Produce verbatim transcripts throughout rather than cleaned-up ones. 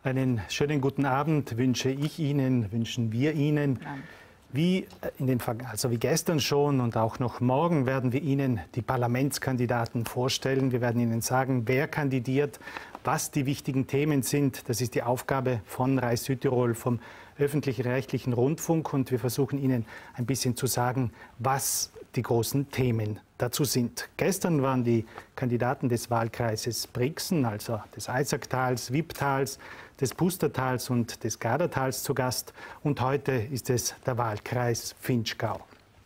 Einen schönen guten Abend wünsche ich Ihnen, wünschen wir Ihnen. Wie, in den, also wie gestern schon und auch noch morgen werden wir Ihnen die Parlamentskandidaten vorstellen. Wir werden Ihnen sagen, wer kandidiert, was die wichtigen Themen sind. Das ist die Aufgabe von Rai Südtirol, vom öffentlich-rechtlichen Rundfunk. Und wir versuchen Ihnen ein bisschen zu sagen, was die großen Themen dazu sind. Gestern waren die Kandidaten des Wahlkreises Brixen, also des Eisaktals, Wipptals, des Pustertals und des Gardertals zu Gast. Und heute ist es der Wahlkreis Vinschgau.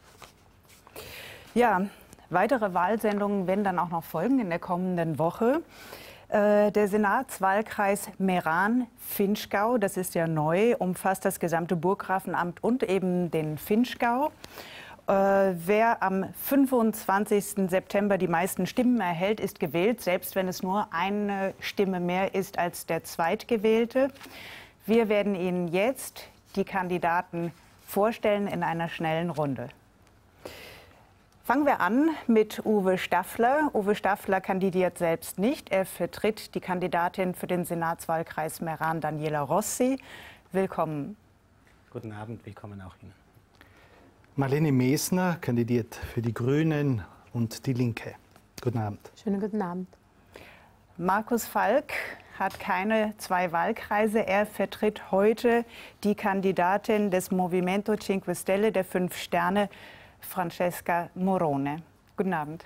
Ja, weitere Wahlsendungen werden dann auch noch folgen in der kommenden Woche. Äh, der Senatswahlkreis Meran-Vinschgau, das ist ja neu, umfasst das gesamte Burggrafenamt und eben den Vinschgau. Äh, wer am fünfundzwanzigsten September die meisten Stimmen erhält, ist gewählt, selbst wenn es nur eine Stimme mehr ist als der Zweitgewählte. Wir werden Ihnen jetzt die Kandidaten vorstellen in einer schnellen Runde. Fangen wir an mit Uwe Staffler. Uwe Staffler kandidiert selbst nicht. Er vertritt die Kandidatin für den Senatswahlkreis Meran, Daniela Rossi. Willkommen. Guten Abend, willkommen auch Ihnen. Marlene Mesner kandidiert für die Grünen und die Linke. Guten Abend. Schönen guten Abend. Markus Falk hat keine zwei Wahlkreise. Er vertritt heute die Kandidatin des Movimento Cinque Stelle, der Fünf Sterne, Francesca Morone. Guten Abend.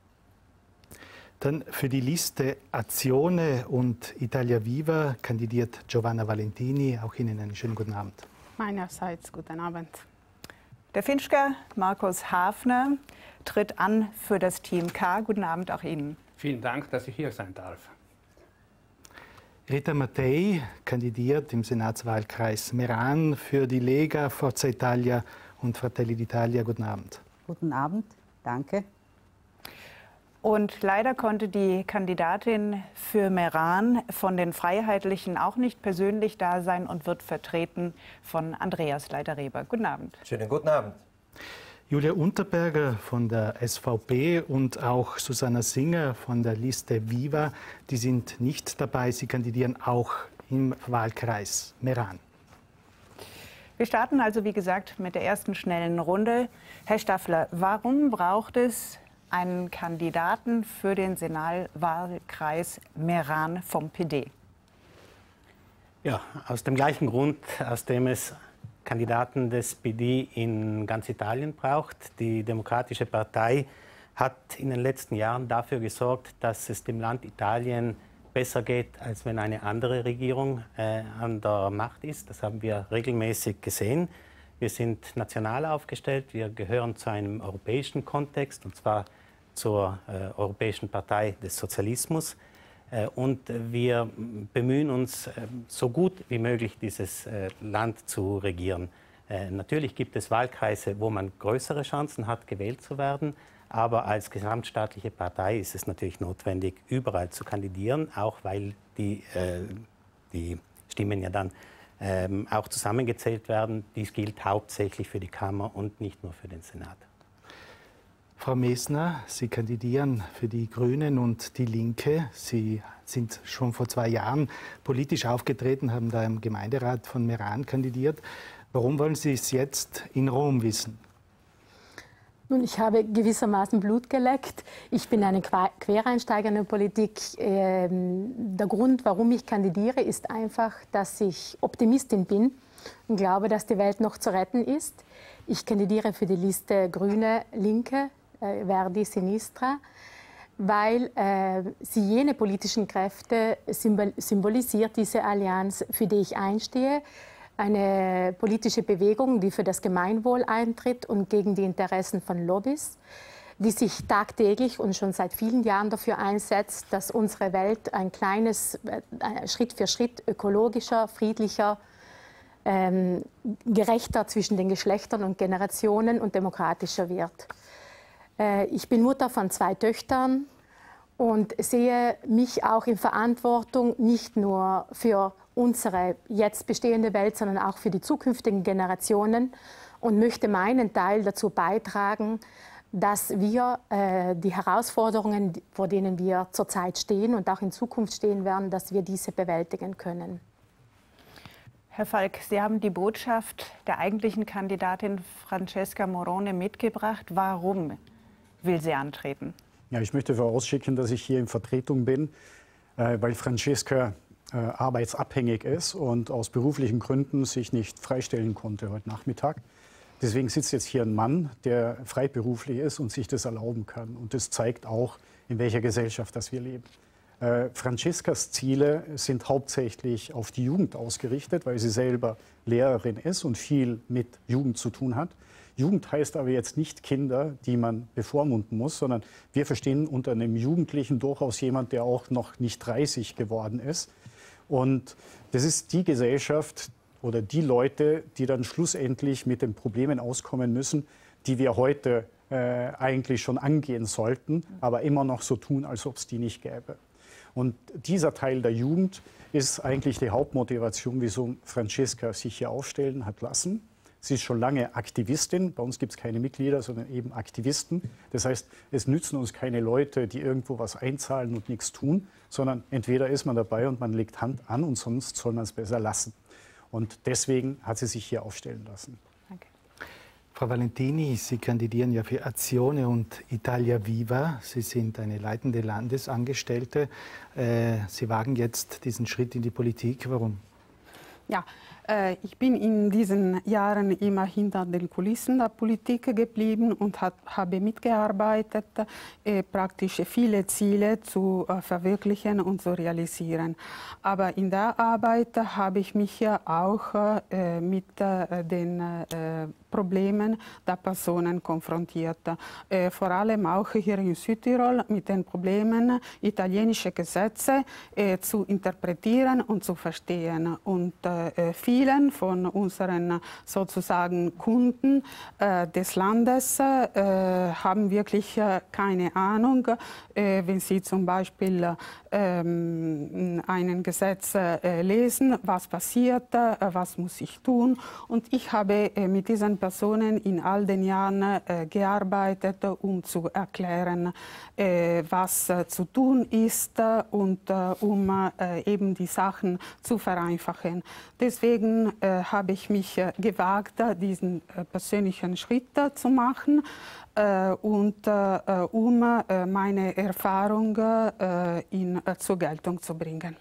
Dann für die Liste Azione und Italia Viva kandidiert Giovanna Valentini. Auch Ihnen einen schönen guten Abend. Meinerseits guten Abend. Der Vinschger Markus Hafner tritt an für das Team K. Guten Abend auch Ihnen. Vielen Dank, dass ich hier sein darf. Rita Mattei kandidiert im Senatswahlkreis Meran für die Lega, Forza Italia und Fratelli d'Italia. Guten Abend. Guten Abend, danke. Und leider konnte die Kandidatin für Meran von den Freiheitlichen auch nicht persönlich da sein und wird vertreten von Andreas Leiter-Reber. Guten Abend. Schönen guten Abend. Julia Unterberger von der S V P und auch Susanna Singer von der Liste Viva, die sind nicht dabei. Sie kandidieren auch im Wahlkreis Meran. Wir starten also, wie gesagt, mit der ersten schnellen Runde. Herr Staffler, warum braucht es einen Kandidaten für den Senatswahlkreis Meran vom P D? Ja, aus dem gleichen Grund, aus dem es Kandidaten des P D in ganz Italien braucht. Die Demokratische Partei hat in den letzten Jahren dafür gesorgt, dass es dem Land Italien besser geht, als wenn eine andere Regierung äh, an der Macht ist. Das haben wir regelmäßig gesehen. Wir sind national aufgestellt, wir gehören zu einem europäischen Kontext, und zwar zur äh, Europäischen Partei des Sozialismus. Äh, und wir bemühen uns, äh, so gut wie möglich dieses äh, Land zu regieren. Äh, natürlich gibt es Wahlkreise, wo man größere Chancen hat, gewählt zu werden. Aber als gesamtstaatliche Partei ist es natürlich notwendig, überall zu kandidieren, auch weil die, äh, die Stimmen ja dann ähm, auch zusammengezählt werden. Dies gilt hauptsächlich für die Kammer und nicht nur für den Senat. Frau Mesner, Sie kandidieren für die Grünen und die Linke. Sie sind schon vor zwei Jahren politisch aufgetreten, haben da im Gemeinderat von Meran kandidiert. Warum wollen Sie es jetzt in Rom wissen? Nun, ich habe gewissermaßen Blut geleckt. Ich bin eine Quereinsteiger in der Politik. Der Grund, warum ich kandidiere, ist einfach, dass ich Optimistin bin und glaube, dass die Welt noch zu retten ist. Ich kandidiere für die Liste Grüne, Linke, Verdi, Sinistra, weil äh, sie jene politischen Kräfte symbolisiert, diese Allianz, für die ich einstehe. Eine politische Bewegung, die für das Gemeinwohl eintritt und gegen die Interessen von Lobbys, die sich tagtäglich und schon seit vielen Jahren dafür einsetzt, dass unsere Welt ein kleines, äh, Schritt für Schritt ökologischer, friedlicher, ähm, gerechter zwischen den Geschlechtern und Generationen und demokratischer wird. Äh, ich bin Mutter von zwei Töchtern und sehe mich auch in Verantwortung, nicht nur für unsere jetzt bestehende Welt, sondern auch für die zukünftigen Generationen und möchte meinen Teil dazu beitragen, dass wir äh, die Herausforderungen, vor denen wir zurzeit stehen und auch in Zukunft stehen werden, dass wir diese bewältigen können. Herr Falk, Sie haben die Botschaft der eigentlichen Kandidatin Francesca Morone mitgebracht. Warum will sie antreten? Ja, ich möchte vorausschicken, dass ich hier in Vertretung bin, äh, weil Francesca äh, arbeitsabhängig ist und aus beruflichen Gründen sich nicht freistellen konnte heute Nachmittag. Deswegen sitzt jetzt hier ein Mann, der freiberuflich ist und sich das erlauben kann. Und das zeigt auch, in welcher Gesellschaft das wir leben. Äh, Francescas Ziele sind hauptsächlich auf die Jugend ausgerichtet, weil sie selber Lehrerin ist und viel mit Jugend zu tun hat. Jugend heißt aber jetzt nicht Kinder, die man bevormunden muss, sondern wir verstehen unter einem Jugendlichen durchaus jemand, der auch noch nicht dreißig geworden ist. Und das ist die Gesellschaft oder die Leute, die dann schlussendlich mit den Problemen auskommen müssen, die wir heute äh, eigentlich schon angehen sollten, aber immer noch so tun, als ob es die nicht gäbe. Und dieser Teil der Jugend ist eigentlich die Hauptmotivation, wieso Francesca sich hier aufstellen hat lassen. Sie ist schon lange Aktivistin. Bei uns gibt es keine Mitglieder, sondern eben Aktivisten. Das heißt, es nützen uns keine Leute, die irgendwo was einzahlen und nichts tun, sondern entweder ist man dabei und man legt Hand an und sonst soll man es besser lassen. Und deswegen hat sie sich hier aufstellen lassen. Danke. Frau Valentini, Sie kandidieren ja für Azione und Italia Viva. Sie sind eine leitende Landesangestellte. Äh, Sie wagen jetzt diesen Schritt in die Politik. Warum? Ja, äh, ich bin in diesen Jahren immer hinter den Kulissen der Politik geblieben und hat, habe mitgearbeitet, äh, praktisch viele Ziele zu äh, verwirklichen und zu realisieren. Aber in der Arbeit habe ich mich ja auch äh, mit äh, den äh, Problemen der Personen konfrontiert. Äh, vor allem auch hier in Südtirol mit den Problemen, italienische Gesetze äh, zu interpretieren und zu verstehen. Und äh, vielen von unseren sozusagen Kunden äh, des Landes äh, haben wirklich äh, keine Ahnung, äh, wenn sie zum Beispiel ähm, einen Gesetz äh, lesen, was passiert, äh, was muss ich tun. Und ich habe äh, mit diesen Personen in all den Jahren äh, gearbeitet, um zu erklären, äh, was äh, zu tun ist äh, und äh, um äh, eben die Sachen zu vereinfachen. Deswegen äh, habe ich mich äh, gewagt, diesen äh, persönlichen Schritt äh, zu machen äh, und äh, um äh, meine Erfahrung äh, in, äh, zur Geltung zu bringen.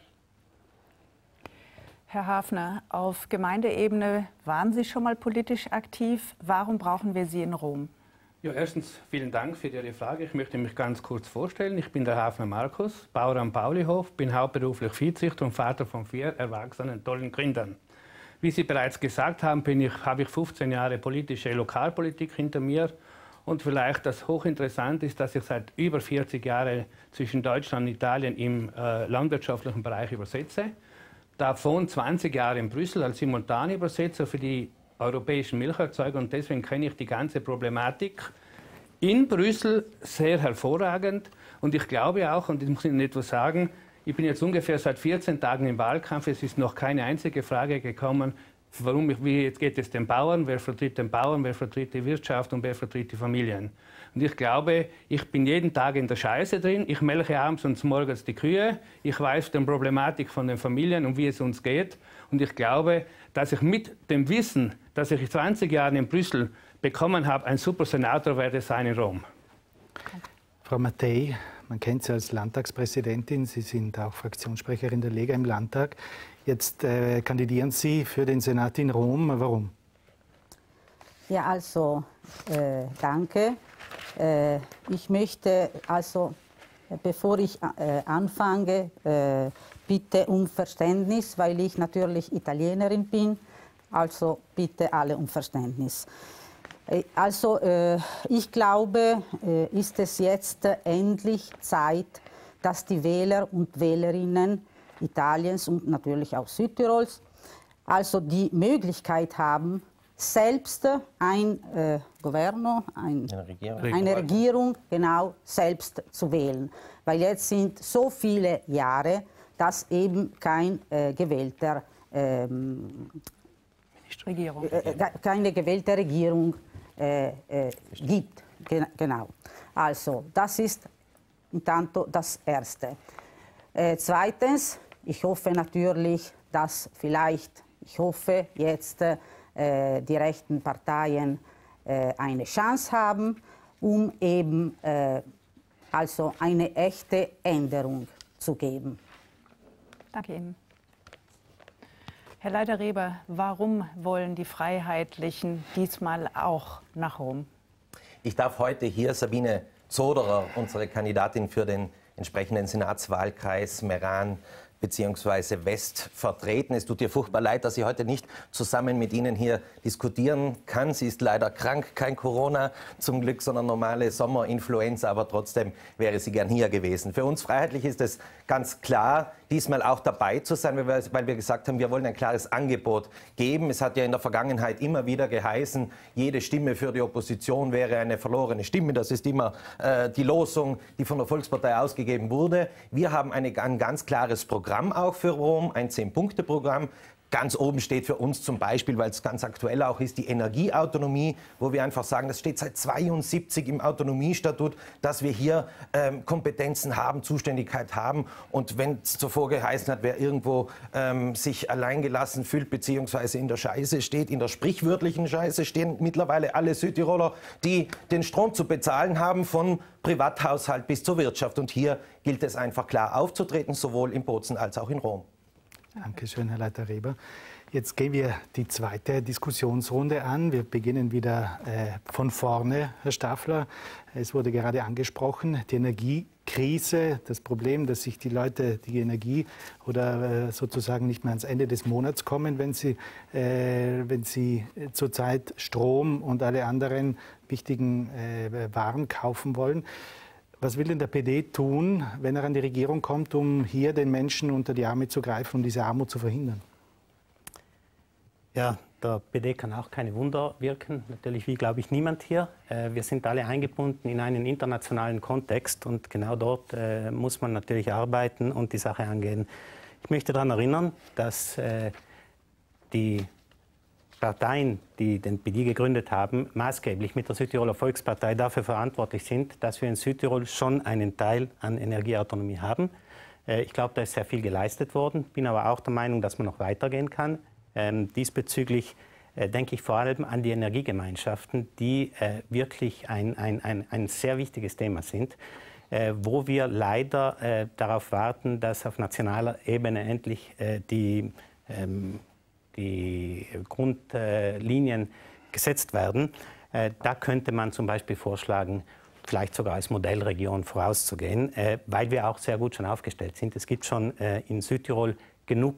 Herr Hafner, auf Gemeindeebene waren Sie schon mal politisch aktiv. Warum brauchen wir Sie in Rom? Ja, erstens vielen Dank für Ihre Frage. Ich möchte mich ganz kurz vorstellen. Ich bin der Hafner Markus, Bauer am Paulihof, bin hauptberuflich Viehzüchter und Vater von vier erwachsenen, tollen Kindern. Wie Sie bereits gesagt haben, bin ich, habe ich fünfzehn Jahre politische Lokalpolitik hinter mir. Und vielleicht das hochinteressant ist, dass ich seit über vierzig Jahren zwischen Deutschland und Italien im äh, landwirtschaftlichen Bereich übersetze. Davon zwanzig Jahre in Brüssel als Simultanübersetzer für die europäischen Milcherzeuger und deswegen kenne ich die ganze Problematik in Brüssel sehr hervorragend und ich glaube auch, und ich muss Ihnen etwas sagen, ich bin jetzt ungefähr seit vierzehn Tagen im Wahlkampf, es ist noch keine einzige Frage gekommen, warum ich, wie jetzt geht es den Bauern, wer vertritt den Bauern, wer vertritt die Wirtschaft und wer vertritt die Familien. Und ich glaube, ich bin jeden Tag in der Scheiße drin, ich melke abends und morgens die Kühe, ich weiß die Problematik von den Familien und wie es uns geht. Und ich glaube, dass ich mit dem Wissen, dass ich zwanzig Jahre in Brüssel bekommen habe, ein super Senator werde sein in Rom. Frau Mattei, man kennt Sie als Landtagspräsidentin, Sie sind auch Fraktionssprecherin der Lega im Landtag. Jetzt äh, kandidieren Sie für den Senat in Rom. Warum? Ja, also äh, danke. Äh, ich möchte also, bevor ich äh, anfange, äh, bitte um Verständnis, weil ich natürlich Italienerin bin. Also bitte alle um Verständnis. Äh, also äh, ich glaube, äh, ist es jetzt äh, endlich Zeit, dass die Wähler und Wählerinnen Italiens und natürlich auch Südtirols also die Möglichkeit haben, selbst ein äh, Governo, ein, eine, Regierung. eine Regierung genau selbst zu wählen. Weil jetzt sind so viele Jahre, dass eben kein äh, gewählter ähm, Regierung. Äh, keine gewählte Regierung äh, äh, gibt. Gen genau. Also das ist intanto das Erste. Äh, zweitens, ich hoffe natürlich, dass vielleicht Ich hoffe jetzt, äh, die rechten Parteien äh, eine Chance haben, um eben äh, also eine echte Änderung zu geben. Danke Ihnen. Herr Leiter-Reber, warum wollen die Freiheitlichen diesmal auch nach Rom? Ich darf heute hier Sabine Zoderer, unsere Kandidatin für den entsprechenden Senatswahlkreis Meran bzw. West vertreten. Es tut ihr furchtbar leid, dass sie heute nicht zusammen mit Ihnen hier diskutieren kann. Sie ist leider krank, kein Corona zum Glück, sondern normale Sommerinfluenza, aber trotzdem wäre sie gern hier gewesen. Für uns Freiheitlich ist es ganz klar, diesmal auch dabei zu sein, weil wir, weil wir gesagt haben, wir wollen ein klares Angebot geben. Es hat ja in der Vergangenheit immer wieder geheißen, jede Stimme für die Opposition wäre eine verlorene Stimme. Das ist immer äh, die Losung, die von der Volkspartei ausgegeben wurde. Wir haben eine, ein ganz klares Programm auch für Rom, ein Zehn-Punkte-Programm. Ganz oben steht für uns zum Beispiel, weil es ganz aktuell auch ist, die Energieautonomie, wo wir einfach sagen, das steht seit zweiundsiebzig im Autonomiestatut, dass wir hier ähm, Kompetenzen haben, Zuständigkeit haben. Und wenn es zuvor geheißen hat, wer irgendwo ähm, sich alleingelassen fühlt, beziehungsweise in der Scheiße steht, in der sprichwörtlichen Scheiße stehen mittlerweile alle Südtiroler, die den Strom zu bezahlen haben, von Privathaushalt bis zur Wirtschaft. Und hier gilt es einfach klar aufzutreten, sowohl in Bozen als auch in Rom. Dankeschön, Herr Leiter-Reber. Jetzt gehen wir die zweite Diskussionsrunde an. Wir beginnen wieder äh, von vorne, Herr Staffler. Es wurde gerade angesprochen, die Energiekrise, das Problem, dass sich die Leute die Energie oder äh, sozusagen nicht mehr ans Ende des Monats kommen, wenn sie, äh, wenn sie zurzeit Strom und alle anderen wichtigen äh, Waren kaufen wollen. Was will denn der P D tun, wenn er an die Regierung kommt, um hier den Menschen unter die Arme zu greifen, um diese Armut zu verhindern? Ja, der P D kann auch keine Wunder wirken. Natürlich wie, glaube ich, niemand hier. Wir sind alle eingebunden in einen internationalen Kontext und genau dort muss man natürlich arbeiten und die Sache angehen. Ich möchte daran erinnern, dass die Parteien, die den P D gegründet haben, maßgeblich mit der Südtiroler Volkspartei dafür verantwortlich sind, dass wir in Südtirol schon einen Teil an Energieautonomie haben. Ich glaube, da ist sehr viel geleistet worden, bin aber auch der Meinung, dass man noch weitergehen kann. Ähm, diesbezüglich äh, denke ich vor allem an die Energiegemeinschaften, die äh, wirklich ein, ein, ein, ein sehr wichtiges Thema sind, äh, wo wir leider äh, darauf warten, dass auf nationaler Ebene endlich äh, die ähm, die Grundlinien gesetzt werden. Da könnte man zum Beispiel vorschlagen, vielleicht sogar als Modellregion vorauszugehen, weil wir auch sehr gut schon aufgestellt sind. Es gibt schon in Südtirol genug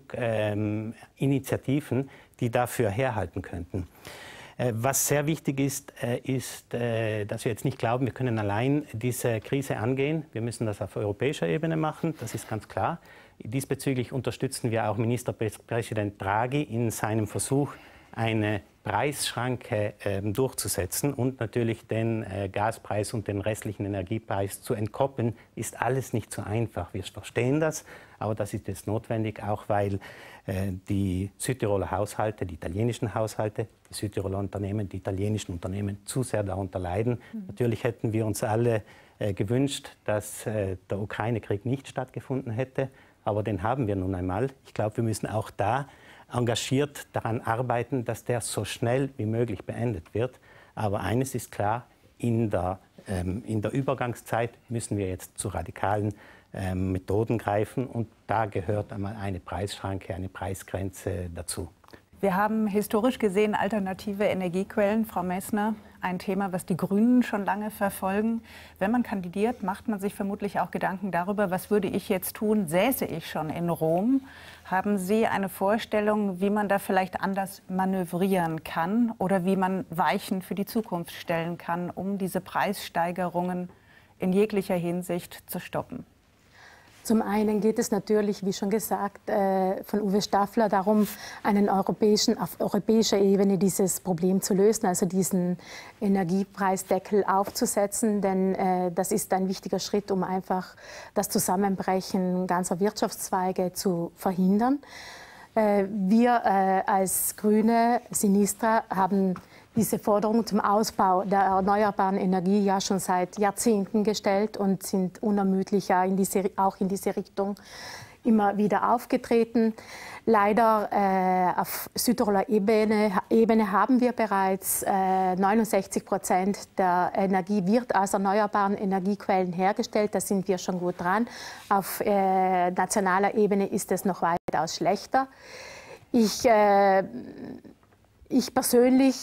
Initiativen, die dafür herhalten könnten. Was sehr wichtig ist, ist, dass wir jetzt nicht glauben, wir können allein diese Krise angehen. Wir müssen das auf europäischer Ebene machen, das ist ganz klar. Diesbezüglich unterstützen wir auch Ministerpräsident Draghi in seinem Versuch, eine Preisschranke äh, durchzusetzen und natürlich den äh, Gaspreis und den restlichen Energiepreis zu entkoppeln, ist alles nicht so einfach. Wir verstehen das, aber das ist jetzt notwendig, auch weil äh, die Südtiroler Haushalte, die italienischen Haushalte, die Südtiroler Unternehmen, die italienischen Unternehmen zu sehr darunter leiden. Mhm. Natürlich hätten wir uns alle äh, gewünscht, dass äh, der Ukraine-Krieg nicht stattgefunden hätte. Aber den haben wir nun einmal. Ich glaube, wir müssen auch da engagiert daran arbeiten, dass der so schnell wie möglich beendet wird. Aber eines ist klar, in der, ähm, in der Übergangszeit müssen wir jetzt zu radikalen ähm, Methoden greifen. Und da gehört einmal eine Preisschranke, eine Preisgrenze dazu. Wir haben historisch gesehen alternative Energiequellen, Frau Messner, ein Thema, was die Grünen schon lange verfolgen. Wenn man kandidiert, macht man sich vermutlich auch Gedanken darüber, was würde ich jetzt tun, säße ich schon in Rom. Haben Sie eine Vorstellung, wie man da vielleicht anders manövrieren kann oder wie man Weichen für die Zukunft stellen kann, um diese Preissteigerungen in jeglicher Hinsicht zu stoppen? Zum einen geht es natürlich, wie schon gesagt, von Uwe Staffler darum, einen europäischen, auf europäischer Ebene dieses Problem zu lösen, also diesen Energiepreisdeckel aufzusetzen, denn das ist ein wichtiger Schritt, um einfach das Zusammenbrechen ganzer Wirtschaftszweige zu verhindern. Wir als Grüne Sinistra haben diese Forderung zum Ausbau der erneuerbaren Energie ja schon seit Jahrzehnten gestellt und sind unermüdlich ja in diese, auch in diese Richtung immer wieder aufgetreten. Leider äh, auf Südtiroler Ebene, Ebene haben wir bereits äh, neunundsechzig Prozent der Energie wird aus erneuerbaren Energiequellen hergestellt. Da sind wir schon gut dran. Auf äh, nationaler Ebene ist es noch weitaus schlechter. Ich äh, Ich persönlich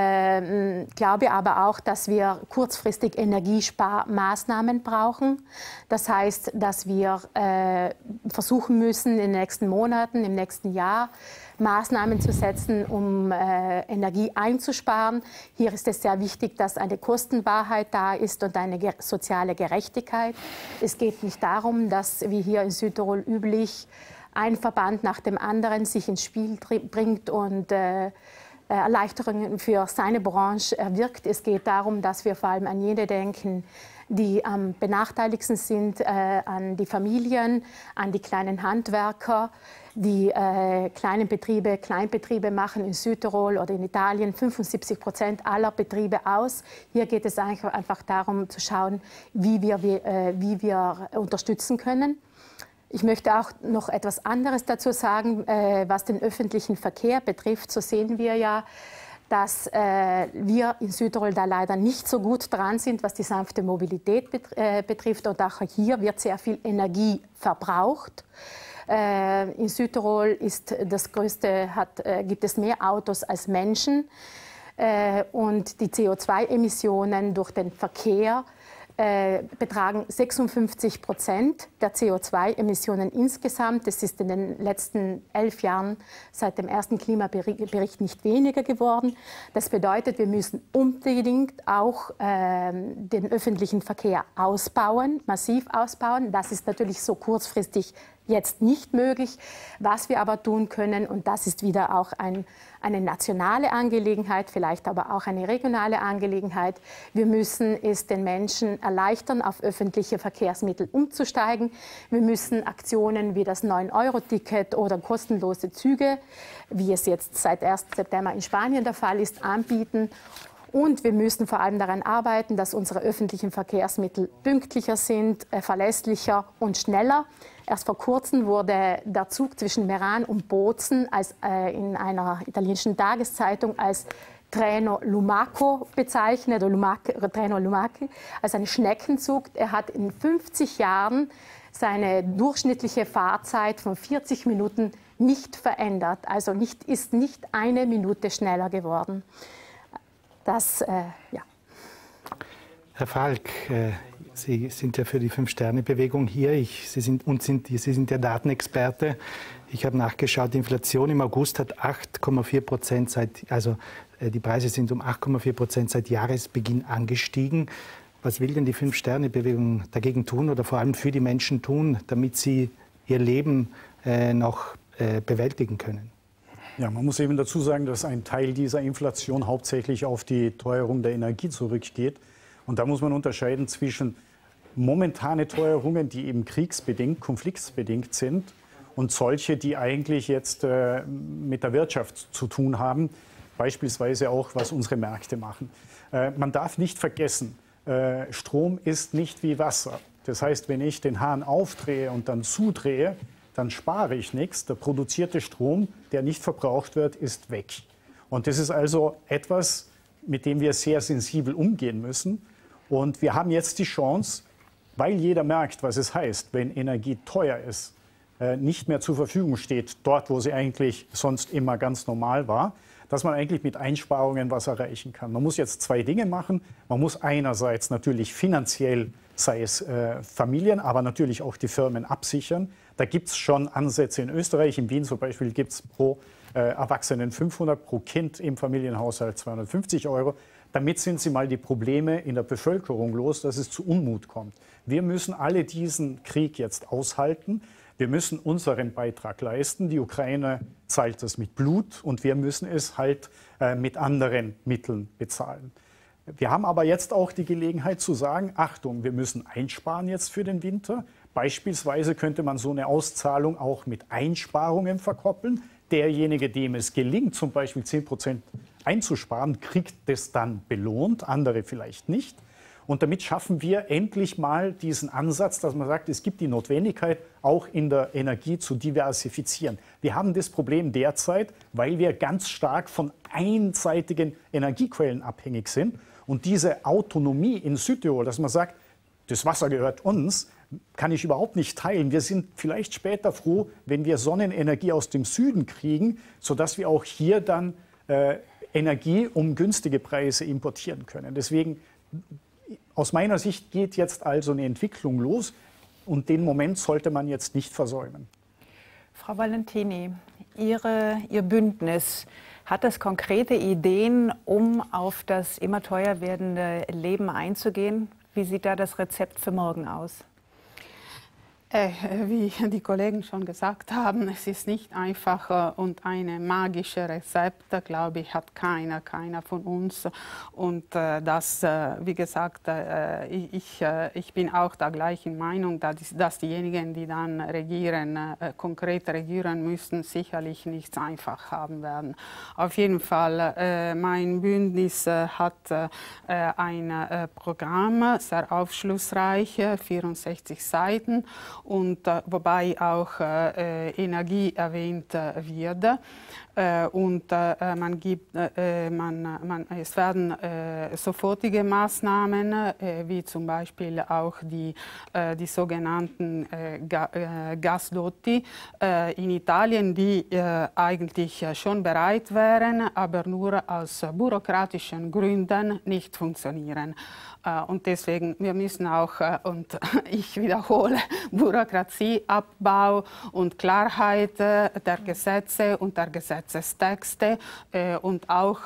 äh, glaube aber auch, dass wir kurzfristig Energiesparmaßnahmen brauchen. Das heißt, dass wir äh, versuchen müssen, in den nächsten Monaten, im nächsten Jahr Maßnahmen zu setzen, um äh, Energie einzusparen. Hier ist es sehr wichtig, dass eine Kostenwahrheit da ist und eine ge- soziale Gerechtigkeit. Es geht nicht darum, dass, wie hier in Südtirol üblich, ein Verband nach dem anderen sich ins Spiel bringt und äh, Erleichterungen für seine Branche erwirkt. Es geht darum, dass wir vor allem an jene denken, die am benachteiligsten sind, äh, an die Familien, an die kleinen Handwerker, die äh, kleinen Betriebe, Kleinbetriebe machen in Südtirol oder in Italien fünfundsiebzig Prozent aller Betriebe aus. Hier geht es eigentlich einfach darum zu schauen, wie wir, wie, äh, wie wir unterstützen können. Ich möchte auch noch etwas anderes dazu sagen, äh, was den öffentlichen Verkehr betrifft. So sehen wir ja, dass äh, wir in Südtirol da leider nicht so gut dran sind, was die sanfte Mobilität bet äh, betrifft. Und auch hier wird sehr viel Energie verbraucht. Äh, in Südtirol ist das größte, hat, äh, gibt es mehr Autos als Menschen. Äh, und die C O zwei Emissionen durch den Verkehr Äh, betragen sechsundfünfzig Prozent der C O zwei Emissionen insgesamt. Das ist in den letzten elf Jahren seit dem ersten Klimabericht nicht weniger geworden. Das bedeutet, wir müssen unbedingt auch äh, den öffentlichen Verkehr ausbauen, massiv ausbauen. Das ist natürlich so kurzfristig jetzt nicht möglich. Was wir aber tun können, und das ist wieder auch ein, eine nationale Angelegenheit, vielleicht aber auch eine regionale Angelegenheit, wir müssen es den Menschen erleichtern, auf öffentliche Verkehrsmittel umzusteigen. Wir müssen Aktionen wie das neun Euro Ticket oder kostenlose Züge, wie es jetzt seit ersten September in Spanien der Fall ist, anbieten. Und wir müssen vor allem daran arbeiten, dass unsere öffentlichen Verkehrsmittel pünktlicher sind, äh, verlässlicher und schneller. Erst vor kurzem wurde der Zug zwischen Meran und Bozen als, äh, in einer italienischen Tageszeitung als Treno Lumaco bezeichnet, oder Lumac, Treno Lumache, als ein Schneckenzug. Er hat in fünfzig Jahren seine durchschnittliche Fahrzeit von vierzig Minuten nicht verändert. Also nicht, ist nicht eine Minute schneller geworden. Das, äh, ja. Herr Falk, äh, Sie sind ja für die Fünf-Sterne-Bewegung hier. Ich, Sie, sind, und sind, Sie sind der Datenexperte. Ich habe nachgeschaut, die Inflation im August hat acht Komma vier Prozent seit, also äh, die Preise sind um acht Komma vier Prozent seit Jahresbeginn angestiegen. Was will denn die Fünf-Sterne-Bewegung dagegen tun oder vor allem für die Menschen tun, damit sie ihr Leben äh, noch äh, bewältigen können? Ja, man muss eben dazu sagen, dass ein Teil dieser Inflation hauptsächlich auf die Teuerung der Energie zurückgeht. Und da muss man unterscheiden zwischen momentane Teuerungen, die eben kriegsbedingt, konfliktsbedingt sind, und solche, die eigentlich jetzt äh, mit der Wirtschaft zu tun haben, beispielsweise auch, was unsere Märkte machen. Äh, man darf nicht vergessen, äh, Strom ist nicht wie Wasser. Das heißt, wenn ich den Hahn aufdrehe und dann zudrehe, dann spare ich nichts. Der produzierte Strom, der nicht verbraucht wird, ist weg. Und das ist also etwas, mit dem wir sehr sensibel umgehen müssen. Und wir haben jetzt die Chance, weil jeder merkt, was es heißt, wenn Energie teuer ist, nicht mehr zur Verfügung steht, dort, wo sie eigentlich sonst immer ganz normal war, dass man eigentlich mit Einsparungen was erreichen kann. Man muss jetzt zwei Dinge machen. Man muss einerseits natürlich finanziell, sei es äh, Familien, aber natürlich auch die Firmen absichern. Da gibt es schon Ansätze in Österreich. In Wien zum Beispiel gibt es pro äh, Erwachsenen fünfhundert, pro Kind im Familienhaushalt zweihundertfünfzig Euro. Damit sind sie mal die Probleme in der Bevölkerung los, dass es zu Unmut kommt. Wir müssen alle diesen Krieg jetzt aushalten. Wir müssen unseren Beitrag leisten. Die Ukraine zahlt das mit Blut und wir müssen es halt äh, mit anderen Mitteln bezahlen. Wir haben aber jetzt auch die Gelegenheit zu sagen, Achtung, wir müssen einsparen jetzt für den Winter. Beispielsweise könnte man so eine Auszahlung auch mit Einsparungen verkoppeln. Derjenige, dem es gelingt, zum Beispiel zehn Prozent einzusparen, kriegt das dann belohnt, andere vielleicht nicht. Und damit schaffen wir endlich mal diesen Ansatz, dass man sagt, es gibt die Notwendigkeit, auch in der Energie zu diversifizieren. Wir haben das Problem derzeit, weil wir ganz stark von einseitigen Energiequellen abhängig sind. Und diese Autonomie in Südtirol, dass man sagt, das Wasser gehört uns, kann ich überhaupt nicht teilen. Wir sind vielleicht später froh, wenn wir Sonnenenergie aus dem Süden kriegen, sodass wir auch hier dann äh, Energie um günstige Preise importieren können. Deswegen, aus meiner Sicht geht jetzt also eine Entwicklung los und den Moment sollte man jetzt nicht versäumen. Frau Valentini, Ihre, Ihr Bündnis, hat es konkrete Ideen, um auf das immer teuer werdende Leben einzugehen? Wie sieht da das Rezept für morgen aus? Äh, wie die Kollegen schon gesagt haben, es ist nicht einfach äh, und eine magische Rezept, glaube ich, hat keiner, keiner von uns. Und äh, das, äh, wie gesagt, äh, ich, äh, ich bin auch der gleichen Meinung, dass, dass diejenigen, die dann regieren, äh, konkret regieren müssen, sicherlich nichts einfach haben werden. Auf jeden Fall, äh, mein Bündnis äh, hat äh, ein äh, Programm, sehr aufschlussreich, vierundsechzig Seiten. Und äh, wobei auch äh, Energie erwähnt äh, wird. Äh, und äh, man gibt, äh, man, man, es werden äh, sofortige Maßnahmen, äh, wie zum Beispiel auch die, äh, die sogenannten äh, Ga äh, Gasdotti äh, in Italien, die äh, eigentlich schon bereit wären, aber nur aus bürokratischen Gründen nicht funktionieren. Und deswegen, wir müssen auch, und ich wiederhole, Bürokratieabbau und Klarheit der Gesetze und der Gesetzestexte und auch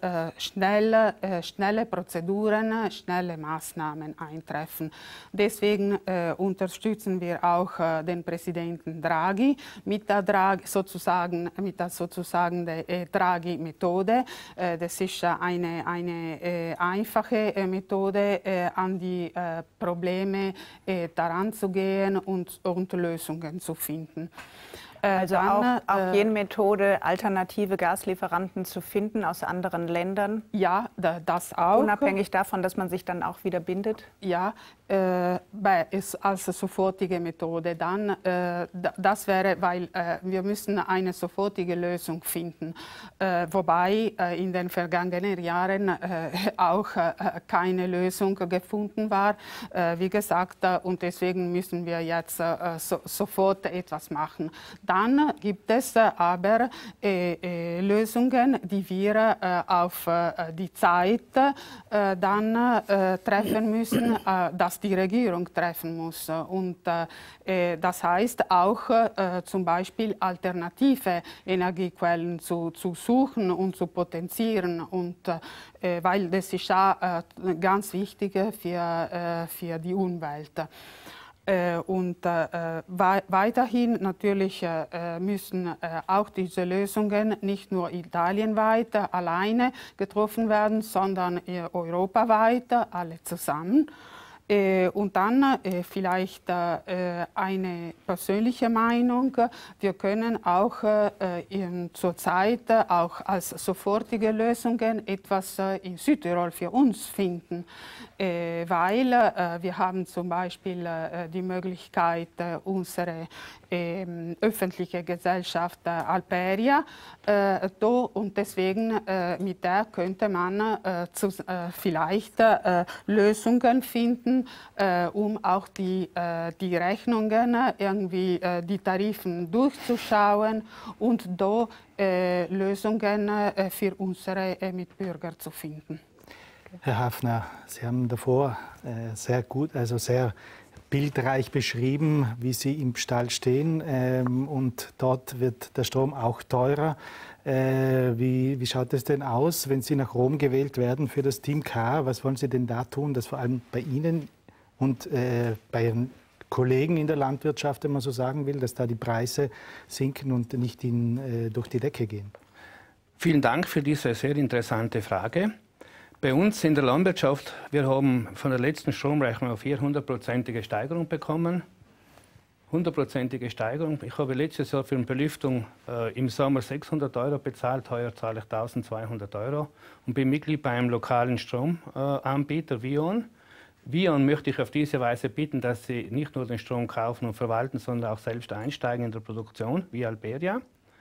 schnelle, schnelle Prozeduren, schnelle Maßnahmen eintreffen. Deswegen unterstützen wir auch den Präsidenten Draghi mit der, Draghi, sozusagen, mit der sozusagen der Draghi-Methode. Das ist eine, eine einfache Methode, Äh, an die äh, Probleme äh, daran zu gehen und, und Lösungen zu finden. Also dann, auch, auch jene Methode, alternative Gaslieferanten zu finden aus anderen Ländern? Ja, da, das auch. Unabhängig davon, dass man sich dann auch wieder bindet? Ja, äh, bei, ist als sofortige Methode. Dann, äh, das wäre, weil äh, wir müssen eine sofortige Lösung finden. Äh, wobei äh, in den vergangenen Jahren äh, auch äh, keine Lösung gefunden war, äh, wie gesagt. Äh, und deswegen müssen wir jetzt äh, so, sofort etwas machen. Dann gibt es äh, aber äh, äh, Lösungen, die wir äh, auf äh, die Zeit äh, dann äh, treffen müssen, äh, dass die Regierung treffen muss. Und äh, das heißt auch äh, zum Beispiel alternative Energiequellen zu, zu suchen und zu potenzieren. Und, äh, weil das ist ja äh, ganz wichtig für, äh, für die Umwelt. Äh, und äh, weiterhin natürlich äh, müssen äh, auch diese Lösungen nicht nur italienweit äh, alleine getroffen werden, sondern äh, europaweit, äh, alle zusammen. Äh, und dann äh, vielleicht äh, eine persönliche Meinung. Wir können auch äh, in, zurzeit äh, auch als sofortige Lösungen etwas äh, in Südtirol für uns finden. Äh, weil äh, wir haben zum Beispiel äh, die Möglichkeit, äh, unsere äh, öffentliche Gesellschaft äh, Alperia äh, do, und deswegen äh, mit der könnte man äh, zu, äh, vielleicht äh, Lösungen finden, äh, um auch die, äh, die Rechnungen, irgendwie äh, die Tarifen durchzuschauen und da äh, Lösungen äh, für unsere äh, Mitbürger zu finden. Herr Hafner, Sie haben davor äh, sehr gut, also sehr bildreich beschrieben, wie Sie im Stall stehen. Ähm, und dort wird der Strom auch teurer. Äh, wie, wie schaut es denn aus, wenn Sie nach Rom gewählt werden für das Team K? Was wollen Sie denn da tun, dass vor allem bei Ihnen und äh, bei Ihren Kollegen in der Landwirtschaft, wenn man so sagen will, dass da die Preise sinken und nicht in, äh, durch die Decke gehen? Vielen Dank für diese sehr interessante Frage. Bei uns in der Landwirtschaft, wir haben von der letzten Stromrechnung eine vierhundertprozentige Steigerung bekommen. hundertprozentige Steigerung. Ich habe letztes Jahr für eine Belüftung äh, im Sommer sechshundert Euro bezahlt, heuer zahle ich eintausendzweihundert Euro und bin Mitglied bei einem lokalen Stromanbieter, Vion. Vion möchte ich auf diese Weise bitten, dass sie nicht nur den Strom kaufen und verwalten, sondern auch selbst einsteigen in der Produktion, wie Alberia.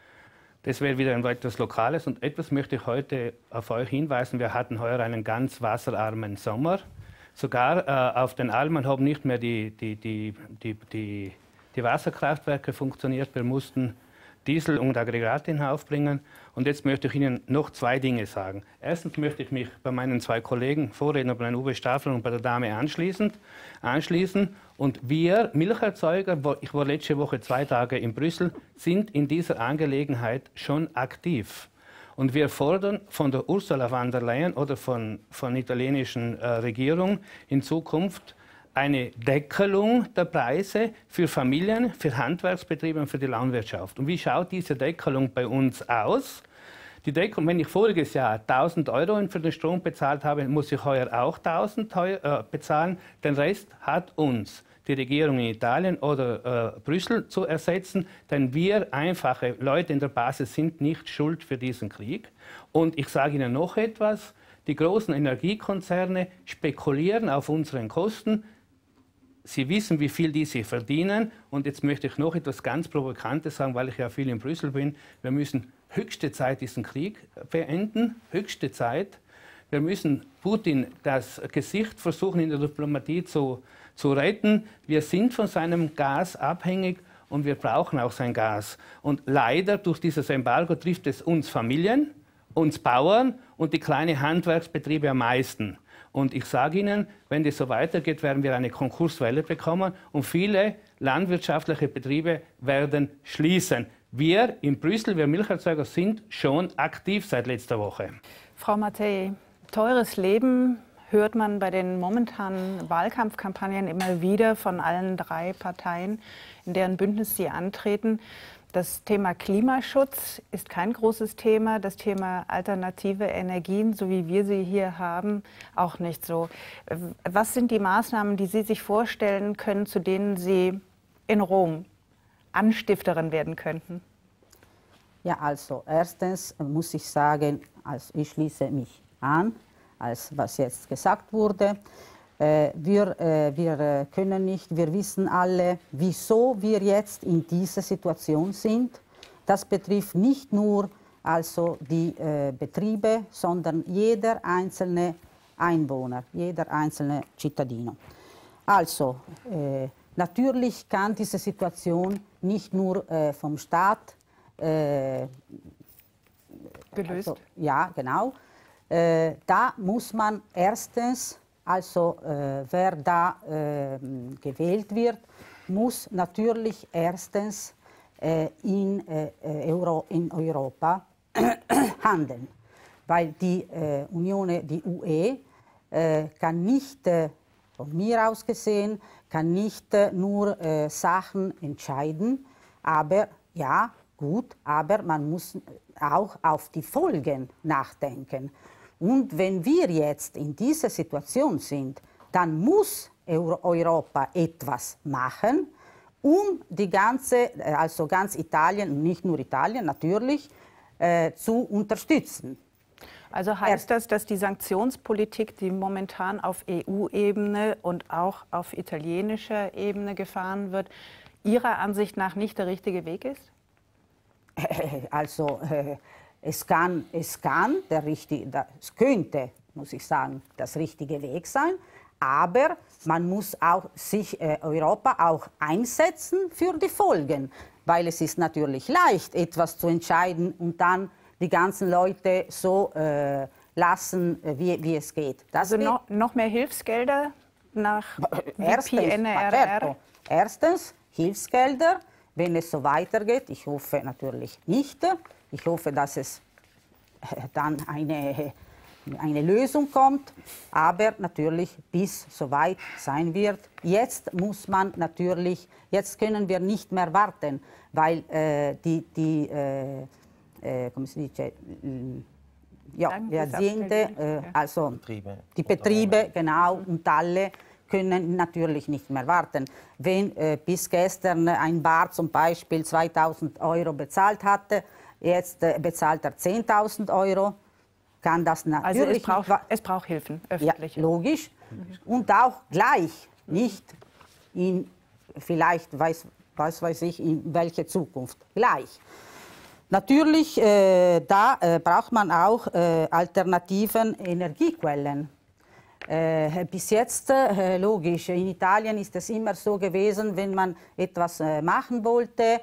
Das wäre wieder etwas Lokales. Und etwas möchte ich heute auf euch hinweisen. Wir hatten heuer einen ganz wasserarmen Sommer. Sogar äh, auf den Almen haben nicht mehr die, die, die, die, die, die Wasserkraftwerke funktioniert. Wir mussten Diesel und Aggregate hinaufbringen. Und jetzt möchte ich Ihnen noch zwei Dinge sagen. Erstens möchte ich mich bei meinen zwei Kollegen, Vorredner, bei Uwe Staffel und bei der Dame anschließen. anschließen. Und wir Milcherzeuger, ich war letzte Woche zwei Tage in Brüssel, sind in dieser Angelegenheit schon aktiv. Und wir fordern von der Ursula von der Leyen oder von, von der italienischen äh, Regierung in Zukunft eine Deckelung der Preise für Familien, für Handwerksbetriebe und für die Landwirtschaft. Und wie schaut diese Deckelung bei uns aus? Die Deckelung, wenn ich voriges Jahr tausend Euro für den Strom bezahlt habe, muss ich heuer auch tausend äh, bezahlen. Den Rest hat uns die Regierung in Italien oder äh, Brüssel zu ersetzen, denn wir einfache Leute in der Basis sind nicht schuld für diesen Krieg. Und ich sage Ihnen noch etwas, die großen Energiekonzerne spekulieren auf unseren Kosten. Sie wissen, wie viel die sie verdienen. Und jetzt möchte ich noch etwas ganz Provokantes sagen, weil ich ja viel in Brüssel bin. Wir müssen höchste Zeit diesen Krieg beenden, höchste Zeit. Wir müssen Putin das Gesicht versuchen, in der Diplomatie zu, zu retten. Wir sind von seinem Gas abhängig und wir brauchen auch sein Gas. Und leider durch dieses Embargo trifft es uns Familien, uns Bauern und die kleinen Handwerksbetriebe am meisten. Und ich sage Ihnen, wenn das so weitergeht, werden wir eine Konkurswelle bekommen und viele landwirtschaftliche Betriebe werden schließen. Wir in Brüssel, wir Milcherzeuger, sind schon aktiv seit letzter Woche. Frau Mattei, teures Leben hört man bei den momentanen Wahlkampfkampagnen immer wieder von allen drei Parteien, in deren Bündnis sie antreten. Das Thema Klimaschutz ist kein großes Thema, das Thema alternative Energien, so wie wir sie hier haben, auch nicht so. Was sind die Maßnahmen, die Sie sich vorstellen können, zu denen Sie in Rom Anstifterin werden könnten? Ja, also erstens muss ich sagen, also ich schließe mich an, als was jetzt gesagt wurde. Äh, wir, äh, wir können nicht, wir wissen alle, wieso wir jetzt in dieser Situation sind. Das betrifft nicht nur also die äh, Betriebe, sondern jeder einzelne Einwohner, jeder einzelne Cittadino. Also, äh, natürlich kann diese Situation nicht nur äh, vom Staat äh, gelöst. Also, ja, genau. Äh, da muss man erstens, also äh, wer da äh, gewählt wird, muss natürlich erstens äh, in, äh, Euro, in Europa handeln. Weil die äh, Union, die U E, äh, kann nicht, äh, von mir aus gesehen, kann nicht äh, nur äh, Sachen entscheiden, aber ja, gut, aber man muss auch auf die Folgen nachdenken. Und wenn wir jetzt in dieser Situation sind, dann muss Euro Europa etwas machen, um die ganze, also ganz Italien, nicht nur Italien natürlich, äh, zu unterstützen. Also heißt das, dass die Sanktionspolitik, die momentan auf E U-Ebene und auch auf italienischer Ebene gefahren wird, Ihrer Ansicht nach nicht der richtige Weg ist? Also äh, es kann, es kann der richtige, es könnte, muss ich sagen, das richtige Weg sein, aber man muss auch sich äh, Europa auch einsetzen für die Folgen, weil es ist natürlich leicht, etwas zu entscheiden und dann die ganzen Leute so äh, lassen, wie, wie es geht. Das also noch, noch mehr Hilfsgelder nach erstens, N R R? Erstens Hilfsgelder, wenn es so weitergeht. Ich hoffe natürlich nicht. Ich hoffe, dass es dann eine, eine Lösung kommt, aber natürlich bis so weit sein wird. Jetzt muss man natürlich, jetzt können wir nicht mehr warten, weil äh, die, die äh, äh, come si dice, ja, die Aziende, äh, also Betriebe. die Betriebe, genau, und alle können natürlich nicht mehr warten. Wenn äh, bis gestern ein Bar zum Beispiel zweitausend Euro bezahlt hatte, jetzt äh, bezahlt er zehntausend Euro, kann das natürlich... Also es braucht, es braucht Hilfen, öffentliche. Ja, logisch. Und auch gleich, nicht in vielleicht, weiß, was weiß ich, in welche Zukunft, gleich. Natürlich, äh, da äh, braucht man auch äh, alternativen Energiequellen. Äh, bis jetzt, äh, logisch, in Italien ist es immer so gewesen, wenn man etwas äh, machen wollte,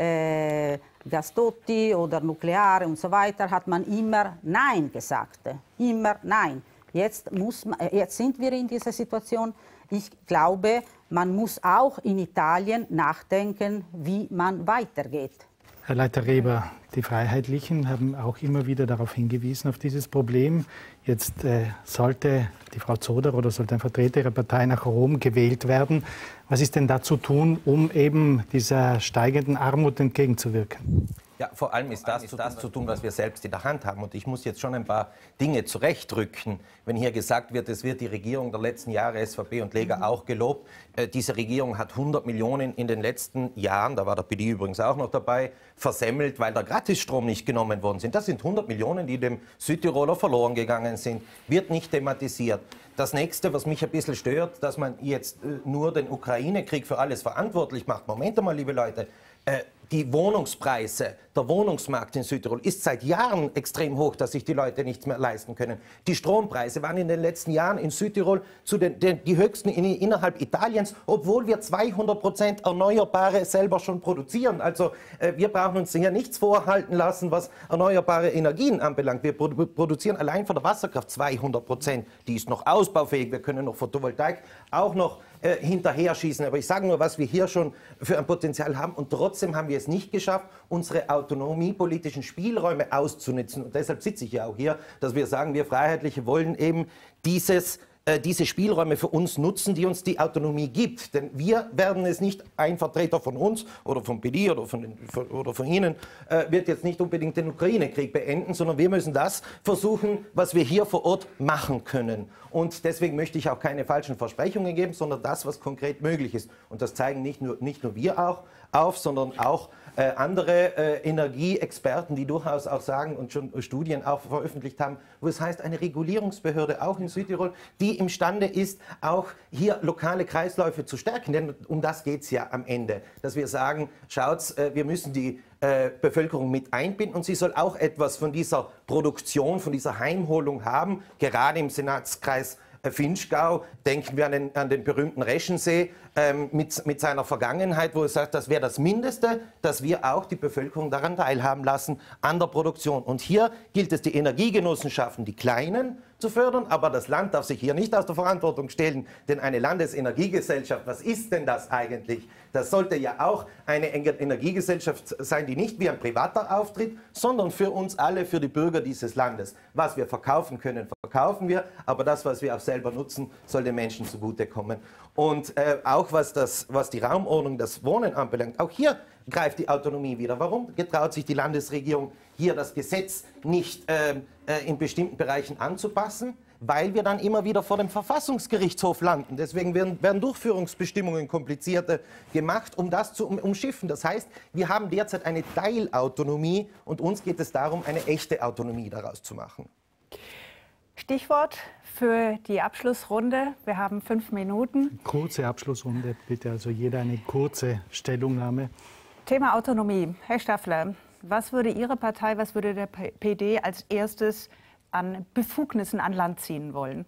äh, Gasdotti oder Nukleare und so weiter, hat man immer Nein gesagt. Immer Nein. Jetzt, muss man, äh, jetzt sind wir in dieser Situation. Ich glaube, man muss auch in Italien nachdenken, wie man weitergeht. Herr Leiter-Reber, die Freiheitlichen haben auch immer wieder darauf hingewiesen, auf dieses Problem. Jetzt äh, sollte die Frau Zoderer oder sollte ein Vertreter ihrer Partei nach Rom gewählt werden. Was ist denn da zu tun, um eben dieser steigenden Armut entgegenzuwirken? Ja, vor allem ist das, ist das zu tun, was wir selbst in der Hand haben. Und ich muss jetzt schon ein paar Dinge zurechtrücken. Wenn hier gesagt wird, es wird die Regierung der letzten Jahre, S V P und Lega, auch gelobt. Äh, diese Regierung hat hundert Millionen in den letzten Jahren, da war der P D übrigens auch noch dabei, versemmelt, weil der Gratisstrom nicht genommen worden sind. Das sind hundert Millionen, die dem Südtiroler verloren gegangen sind. Wird nicht thematisiert. Das Nächste, was mich ein bisschen stört, dass man jetzt äh, nur den Ukraine-Krieg für alles verantwortlich macht. Moment mal, liebe Leute. Äh, Die Wohnungspreise, der Wohnungsmarkt in Südtirol ist seit Jahren extrem hoch, dass sich die Leute nichts mehr leisten können. Die Strompreise waren in den letzten Jahren in Südtirol zu den, den, die höchsten in, innerhalb Italiens, obwohl wir zweihundert Prozent Erneuerbare selber schon produzieren. Also äh, wir brauchen uns hier nichts vorhalten lassen, was erneuerbare Energien anbelangt. Wir produ produzieren allein von der Wasserkraft zweihundert Prozent. Die ist noch ausbaufähig. Wir können noch Photovoltaik auch noch äh, hinterher schießen. Aber ich sage nur, was wir hier schon für ein Potenzial haben. Und trotzdem haben wir es nicht geschafft, unsere autonomiepolitischen Spielräume auszunutzen. Und deshalb sitze ich ja auch hier, dass wir sagen, wir Freiheitliche wollen eben dieses, äh, diese Spielräume für uns nutzen, die uns die Autonomie gibt. Denn wir werden es nicht, ein Vertreter von uns oder vom P D oder von, den, von, oder von Ihnen, äh, wird jetzt nicht unbedingt den Ukraine-Krieg beenden, sondern wir müssen das versuchen, was wir hier vor Ort machen können. Und deswegen möchte ich auch keine falschen Versprechungen geben, sondern das, was konkret möglich ist. Und das zeigen nicht nur, nicht nur wir auch auf, sondern auch äh, andere äh, Energieexperten, die durchaus auch sagen und schon Studien auch veröffentlicht haben, wo es heißt, eine Regulierungsbehörde auch in Südtirol, die imstande ist, auch hier lokale Kreisläufe zu stärken. Denn um das geht es ja am Ende, dass wir sagen, schaut, äh, wir müssen die äh, Bevölkerung mit einbinden und sie soll auch etwas von dieser Produktion, von dieser Heimholung haben, gerade im Senatskreis Vinschgau, denken wir an den, an den berühmten Reschensee ähm, mit, mit seiner Vergangenheit, wo er sagt, das wäre das Mindeste, dass wir auch die Bevölkerung daran teilhaben lassen, an der Produktion. Und hier gilt es, die Energiegenossenschaften, die Kleinen, zu fördern, aber das Land darf sich hier nicht aus der Verantwortung stellen, denn eine Landesenergiegesellschaft, was ist denn das eigentlich? Das sollte ja auch eine Energiegesellschaft sein, die nicht wie ein Privater auftritt, sondern für uns alle, für die Bürger dieses Landes. Was wir verkaufen können, verkaufen wir, aber das, was wir auch selber nutzen, soll den Menschen zugutekommen. Und äh, auch was, das, was die Raumordnung, das Wohnen anbelangt, auch hier greift die Autonomie wieder. Warum getraut sich die Landesregierung hier das Gesetz nicht äh, äh, in bestimmten Bereichen anzupassen? Weil wir dann immer wieder vor dem Verfassungsgerichtshof landen. Deswegen werden, werden Durchführungsbestimmungen komplizierte gemacht, um das zu um, umschiffen. Das heißt, wir haben derzeit eine Teilautonomie und uns geht es darum, eine echte Autonomie daraus zu machen. Stichwort für die Abschlussrunde. Wir haben fünf Minuten. Kurze Abschlussrunde, bitte. Also jeder eine kurze Stellungnahme. Thema Autonomie. Herr Staffler, was würde Ihre Partei, was würde der P D als erstes an Befugnissen an Land ziehen wollen?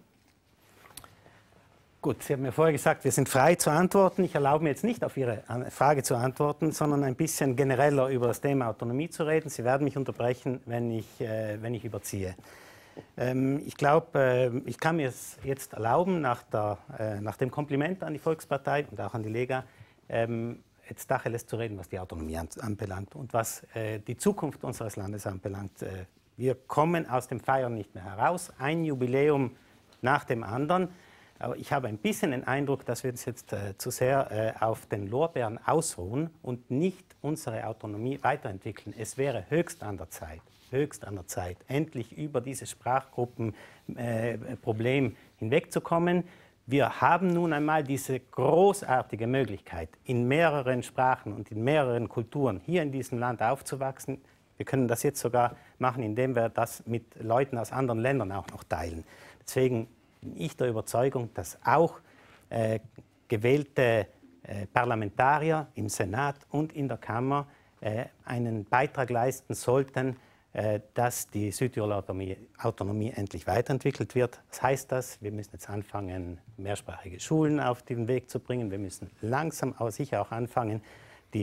Gut, Sie haben mir vorher gesagt, wir sind frei zu antworten. Ich erlaube mir jetzt nicht, auf Ihre Frage zu antworten, sondern ein bisschen genereller über das Thema Autonomie zu reden. Sie werden mich unterbrechen, wenn ich, äh, wenn ich überziehe. Ähm, ich glaube, äh, ich kann mir es jetzt erlauben, nach, der, äh, nach dem Kompliment an die Volkspartei und auch an die Lega, ähm, jetzt Tacheles zu reden, was die Autonomie an, anbelangt und was äh, die Zukunft unseres Landes anbelangt. Äh, wir kommen aus dem Feiern nicht mehr heraus, ein Jubiläum nach dem anderen. Aber ich habe ein bisschen den Eindruck, dass wir uns jetzt äh, zu sehr äh, auf den Lorbeeren ausruhen und nicht unsere Autonomie weiterentwickeln. Es wäre höchst an der Zeit, höchst an der Zeit, endlich über dieses Sprachgruppenproblem äh, hinwegzukommen. Wir haben nun einmal diese großartige Möglichkeit, in mehreren Sprachen und in mehreren Kulturen hier in diesem Land aufzuwachsen. Wir können das jetzt sogar machen, indem wir das mit Leuten aus anderen Ländern auch noch teilen. Deswegen bin ich der Überzeugung, dass auch äh, gewählte äh, Parlamentarier im Senat und in der Kammer äh, einen Beitrag leisten sollten, äh, dass die Südtiroler Autonomie, Autonomie endlich weiterentwickelt wird. Was heißt das? Wir müssen jetzt anfangen, mehrsprachige Schulen auf den Weg zu bringen. Wir müssen langsam, aber sicher auch anfangen, die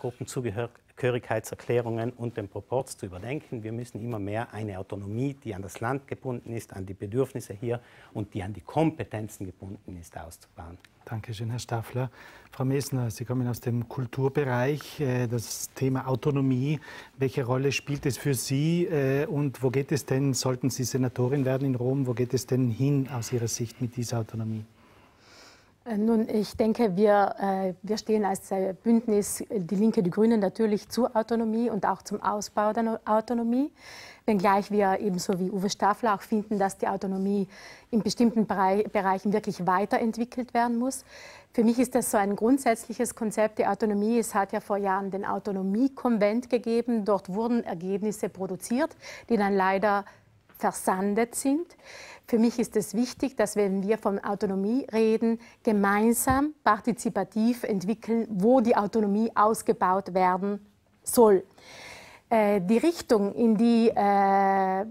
Sprachgruppenzugehörigkeitserklärungen und den Proporz zu überdenken. Wir müssen immer mehr eine Autonomie, die an das Land gebunden ist, an die Bedürfnisse hier und die an die Kompetenzen gebunden ist, auszubauen. Danke schön, Herr Staffler. Frau Messner, Sie kommen aus dem Kulturbereich. Das Thema Autonomie, welche Rolle spielt es für Sie und wo geht es denn, sollten Sie Senatorin werden in Rom, wo geht es denn hin aus Ihrer Sicht mit dieser Autonomie? Nun, ich denke, wir, äh, wir stehen als äh, Bündnis Die Linke, die Grünen natürlich zur Autonomie und auch zum Ausbau der Autonomie. Wenngleich wir ebenso wie Uwe Staffler auch finden, dass die Autonomie in bestimmten Bereich, Bereichen wirklich weiterentwickelt werden muss. Für mich ist das so ein grundsätzliches Konzept, die Autonomie. Es hat ja vor Jahren den Autonomiekonvent gegeben. Dort wurden Ergebnisse produziert, die dann leider versandet sind. Für mich ist es wichtig, dass, wenn wir von Autonomie reden, gemeinsam partizipativ entwickeln, wo die Autonomie ausgebaut werden soll. Äh, die Richtung, in die, äh,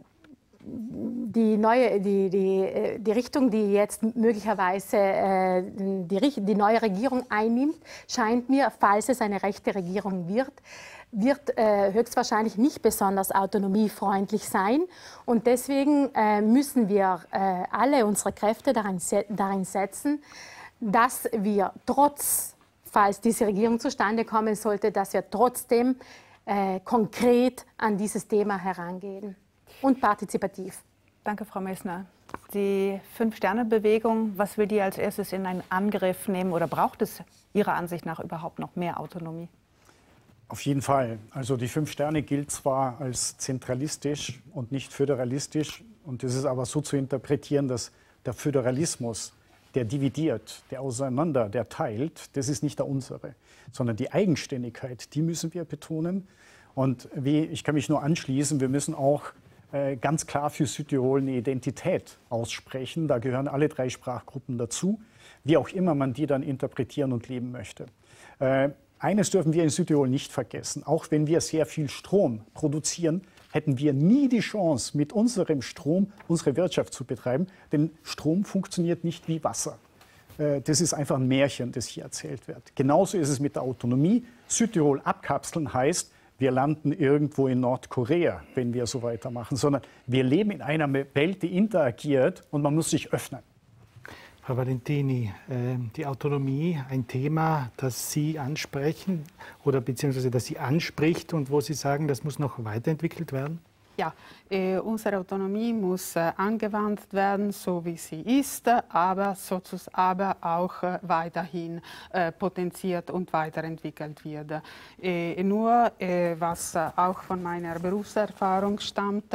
die, neue, die, die, die Richtung, die jetzt möglicherweise äh, die, die neue Regierung einnimmt, scheint mir, falls es eine rechte Regierung wird, wird äh, höchstwahrscheinlich nicht besonders autonomiefreundlich sein. Und deswegen äh, müssen wir äh, alle unsere Kräfte darin, se darin setzen, dass wir trotz, falls diese Regierung zustande kommen sollte, dass wir trotzdem äh, konkret an dieses Thema herangehen und partizipativ. Danke, Frau Messner. Die Fünf-Sterne-Bewegung, was will die als erstes in einen Angriff nehmen oder braucht es Ihrer Ansicht nach überhaupt noch mehr Autonomie? Auf jeden Fall. Also die Fünf Sterne gilt zwar als zentralistisch und nicht föderalistisch, und das ist aber so zu interpretieren, dass der Föderalismus, der dividiert, der auseinander, der teilt, das ist nicht der unsere, sondern die Eigenständigkeit, die müssen wir betonen. Und wie, ich kann mich nur anschließen, wir müssen auch äh, ganz klar für Südtirol eine Identität aussprechen. Da gehören alle drei Sprachgruppen dazu, wie auch immer man die dann interpretieren und leben möchte. Äh, Eines dürfen wir in Südtirol nicht vergessen. Auch wenn wir sehr viel Strom produzieren, hätten wir nie die Chance, mit unserem Strom unsere Wirtschaft zu betreiben. Denn Strom funktioniert nicht wie Wasser. Das ist einfach ein Märchen, das hier erzählt wird. Genauso ist es mit der Autonomie. Südtirol abkapseln heißt, wir landen irgendwo in Nordkorea, wenn wir so weitermachen. Sondern wir leben in einer Welt, die interagiert, und man muss sich öffnen. Frau Valentini, die Autonomie, ein Thema, das Sie ansprechen oder beziehungsweise das Sie anspricht und wo Sie sagen, das muss noch weiterentwickelt werden? Ja, äh, unsere Autonomie muss äh, angewandt werden, so wie sie ist, aber, sozusagen, aber auch äh, weiterhin äh, potenziert und weiterentwickelt wird. Äh, nur, äh, was äh, auch von meiner Berufserfahrung stammt,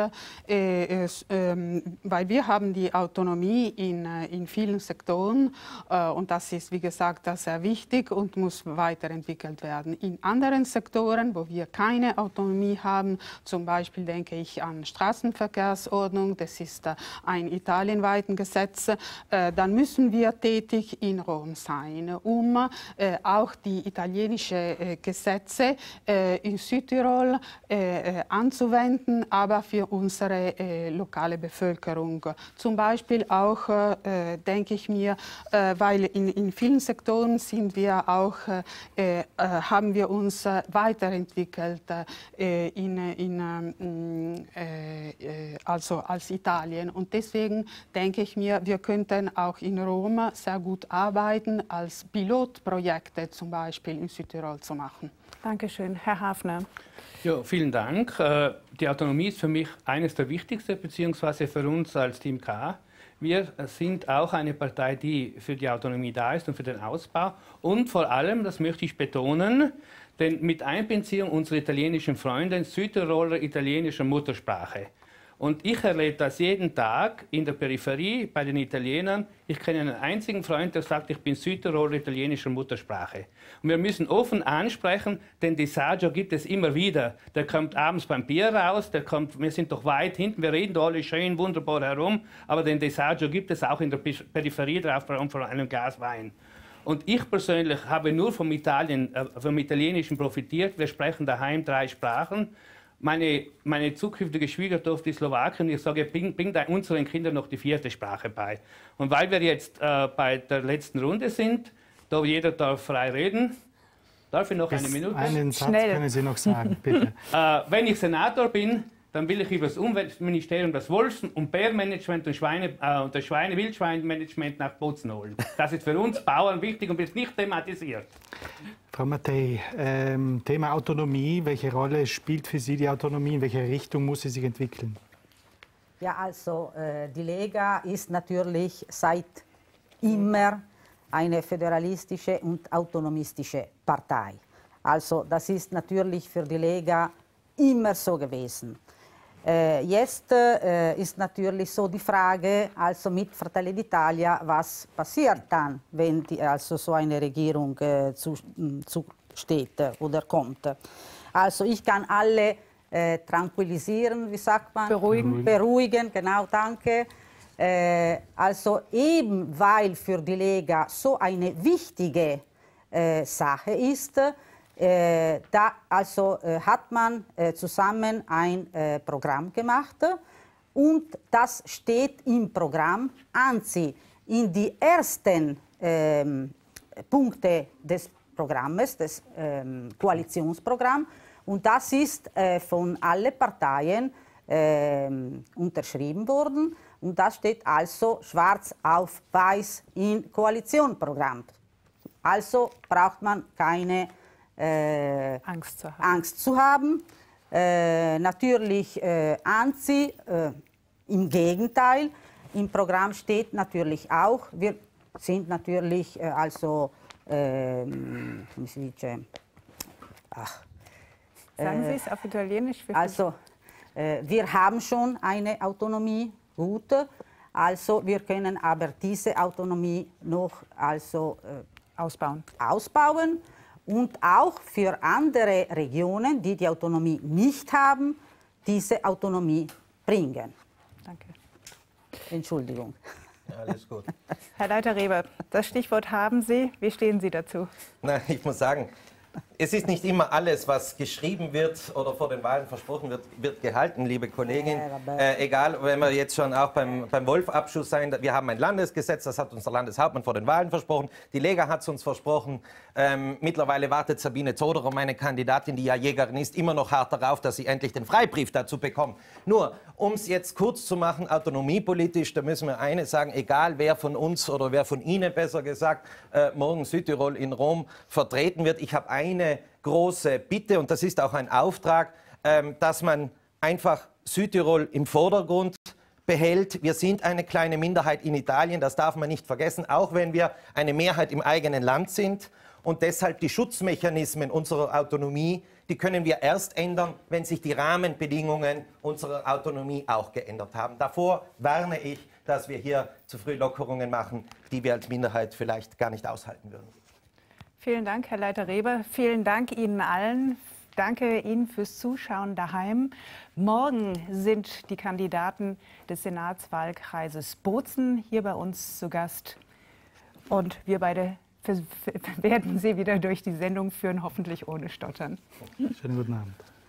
äh, äh, weil wir haben die Autonomie in, äh, in vielen Sektoren äh, und das ist, wie gesagt, sehr wichtig und muss weiterentwickelt werden. In anderen Sektoren, wo wir keine Autonomie haben, zum Beispiel denke ich an Straßenverkehrsordnung, das ist äh, ein italienweites Gesetz, äh, dann müssen wir tätig in Rom sein, um äh, auch die italienischen äh, Gesetze äh, in Südtirol äh, anzuwenden, aber für unsere äh, lokale Bevölkerung. Zum Beispiel auch, äh, denke ich mir, äh, weil in, in vielen Sektoren sind wir auch, äh, äh, haben wir uns äh, weiterentwickelt äh, in, in äh, Äh, also als Italien. Und deswegen denke ich mir, wir könnten auch in Rom sehr gut arbeiten, als Pilotprojekte zum Beispiel in Südtirol zu machen. Dankeschön. Herr Hafner. Ja, vielen Dank. Die Autonomie ist für mich eines der wichtigsten, beziehungsweise für uns als Team K. Wir sind auch eine Partei, die für die Autonomie da ist und für den Ausbau. Und vor allem, das möchte ich betonen, denn mit Einbeziehung unserer italienischen Freunde in Südtiroler italienischer Muttersprache. Und ich erlebe das jeden Tag in der Peripherie bei den Italienern. Ich kenne einen einzigen Freund, der sagt, ich bin Südtiroler italienischer Muttersprache. Und wir müssen offen ansprechen, den Disagio gibt es immer wieder. Der kommt abends beim Bier raus, der kommt, wir sind doch weit hinten, wir reden da alle schön, wunderbar herum, aber den Disagio gibt es auch in der Peripherie drauf, von einem Glas Wein. Und ich persönlich habe nur vom, Italien, äh, vom Italienischen profitiert. Wir sprechen daheim drei Sprachen. Meine, meine zukünftige Schwiegertochter ist Slowakin. Ich sage, bring, bring unseren Kindern noch die vierte Sprache bei. Und weil wir jetzt äh, bei der letzten Runde sind, da jeder darf frei reden, darf ich noch Bis eine Minute? Einen Satz Schnell. können Sie noch sagen, bitte. äh, wenn ich Senator bin, dann will ich über das Umweltministerium das Wolfs- und Bärmanagement und, Schweine, äh, und das Schweine-Wildschweinmanagement nach Bozen holen. Das ist für uns Bauern wichtig und wird nicht thematisiert. Frau Mattei, ähm, Thema Autonomie, welche Rolle spielt für Sie die Autonomie, in welche Richtung muss sie sich entwickeln? Ja, also äh, die Lega ist natürlich seit immer eine föderalistische und autonomistische Partei. Also das ist natürlich für die Lega immer so gewesen. Äh, jetzt äh, ist natürlich so die Frage, also mit Fratelli d'Italia, was passiert dann, wenn die, also so eine Regierung äh, zu, zu steht äh, oder kommt. Also ich kann alle äh, tranquilisieren, wie sagt man? Beruhigen. Beruhigen, genau, danke. Äh, also eben weil für die Lega so eine wichtige äh, Sache ist, Äh, da also, äh, hat man äh, zusammen ein äh, Programm gemacht und das steht im Programm, anzi in die ersten ähm, Punkte des Programmes, des ähm, Koalitionsprogramms, und das ist äh, von allen Parteien äh, unterschrieben worden, und das steht also schwarz auf weiß im Koalitionsprogramm. Also braucht man keine Äh, Angst zu haben. Angst zu haben. Äh, natürlich, äh, anzi, äh, im Gegenteil, im Programm steht natürlich auch, wir sind natürlich, äh, also, äh, wie si dice, ach, Sagen äh, Sie es auf Italienisch? Also, äh, wir haben schon eine Autonomie, gut, also wir können aber diese Autonomie noch also, äh, ausbauen. ausbauen. Und auch für andere Regionen, die die Autonomie nicht haben, diese Autonomie bringen. Danke. Entschuldigung. Alles gut. Herr Leiter-Reber, das Stichwort haben Sie. Wie stehen Sie dazu? Na, ich muss sagen, es ist nicht immer alles, was geschrieben wird oder vor den Wahlen versprochen wird, wird gehalten, liebe Kollegin. Äh, egal, wenn wir jetzt schon auch beim, beim Wolf-Abschuss sein, wir haben ein Landesgesetz, das hat unser Landeshauptmann vor den Wahlen versprochen. Die Lega hat es uns versprochen. Ähm, mittlerweile wartet Sabine Zoderer, meine Kandidatin, die ja Jägerin ist, immer noch hart darauf, dass sie endlich den Freibrief dazu bekommt. Nur, um es jetzt kurz zu machen, autonomiepolitisch, da müssen wir eines sagen, egal wer von uns oder wer von Ihnen, besser gesagt, äh, morgen Südtirol in Rom vertreten wird. Ich habe eine große Bitte, und das ist auch ein Auftrag, ähm, dass man einfach Südtirol im Vordergrund behält. Wir sind eine kleine Minderheit in Italien, das darf man nicht vergessen, auch wenn wir eine Mehrheit im eigenen Land sind. Und deshalb die Schutzmechanismen unserer Autonomie, die können wir erst ändern, wenn sich die Rahmenbedingungen unserer Autonomie auch geändert haben. Davor warne ich, dass wir hier zu früh Lockerungen machen, die wir als Minderheit vielleicht gar nicht aushalten würden. Vielen Dank, Herr Leiter-Reber. Vielen Dank Ihnen allen. Danke Ihnen fürs Zuschauen daheim. Morgen sind die Kandidaten des Senatswahlkreises Bozen hier bei uns zu Gast. Und wir beide werden Sie wieder durch die Sendung führen, hoffentlich ohne Stottern. Schönen guten Abend.